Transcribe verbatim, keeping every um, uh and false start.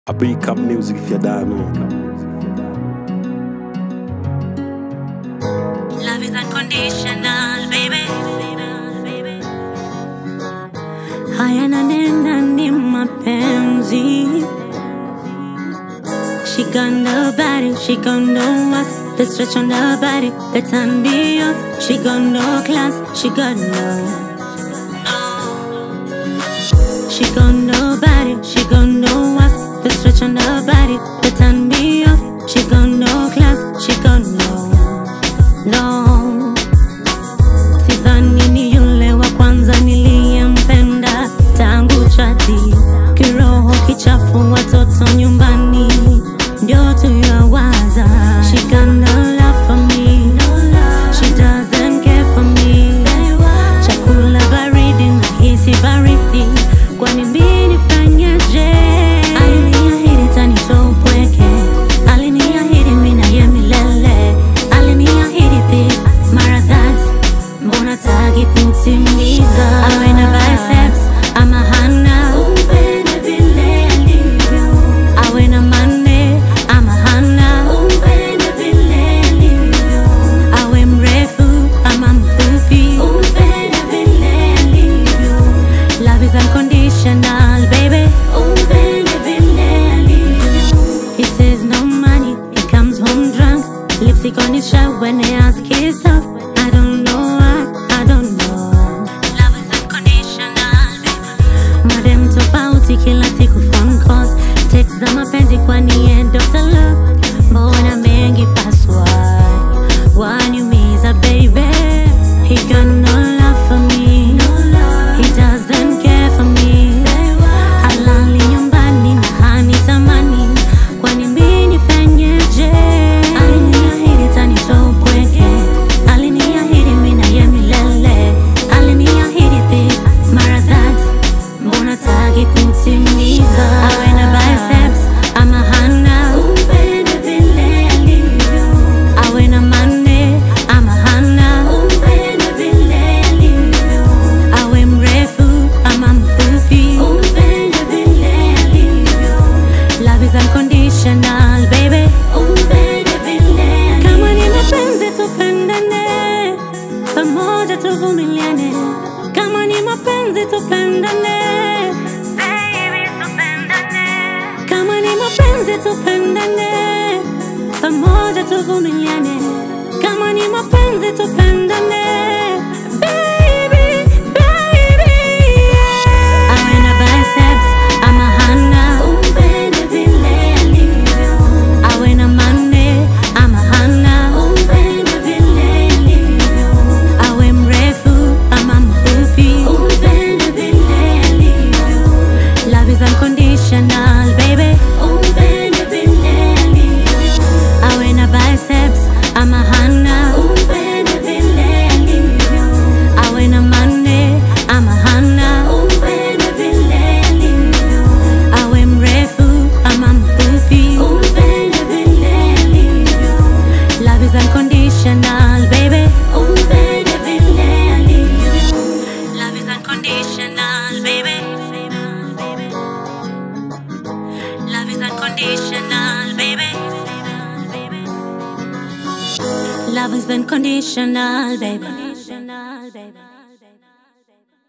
I break up music if you don't know. Love is unconditional, baby. Haya nanena ni mapenzi. She gon' know about it, she gon' know us. The stretch on the body, the turn me up. She gon' know class, she gon' know. She gon' know about it, she gon' know us. The stretch on the body, the turn me up. She gon' know class, she gon' know. No, sidhani ni yule wa kwanza niliyempenda tangu chati. Kiroho kichafu watoto nyumbani ndio tuyawaza. She got no love for me, she doesn't care for me. Chakula baridi na hisi baridi, kwani mimi nifanyaje? Aliniahidi tanitoa upweke, aliniahidi mimi na yeye milele. Aliniahidi this, mara that, mbona hataki kutimiza? Awe na biceps ama hana, umpende vile alivyo. Awe na mane ama hana, umpende vile alivyo. Awe mrefu ama mfupi, umpende vile alivyo. Love is unconditional, baby. Umpende vile alivyo. He says no money, he comes home drunk. Lipstick on his shirt when they ask his stuff. I don't know why, I don't know. Love is unconditional, baby. Madem tofauti kila siku phone calls, text za mapenzi kwani end of the love. Mbona mengi password, waniumiza baby. He got no love for me, he doesn't care for me. Halali nyumbani na hanitamani, kwani mimi nifanyeje? Aliniahidi tanitoa upweke, aliniahidi mimi na yeye milele. Aliniahidi this, mara that, mbona hataki kutimiza? Awe na biceps ama hana, umpende vile alivyo. Awe na mane ama hana, umpende vile alivyo. Awe mrefu ama mfupi, umpende vile alivyo. Love is unconditional, baby. Umpende vile alivyo. Kama ni mapenzi tupendane, pamoja tuvumiliane. Kama ni mapenzi tupendane, baby tupendane. Kama ni mapenzi tupendane, pamoja tuvumiliane. Kama ni mapenzi tupendane, baby, baby, yeah. Awe na biceps ama hana, umpende vile alivyo. Awe na mane ama hana, umpende vile alivyo. Awe mrefu ama mfupi, umpende vile alivyo. Love is unconditional, baby. Umpende vile alivyo. Awe na biceps ama hana, umpende vile alivyo. Awe na mane ama hana, umpende vile alivyo. Awe mrefu ama mfupi, umpende vile alivyo. Love is unconditional, baby. Umpende vile alivyo. Love is unconditional, baby. Love is unconditional, baby. Love is unconditional, baby.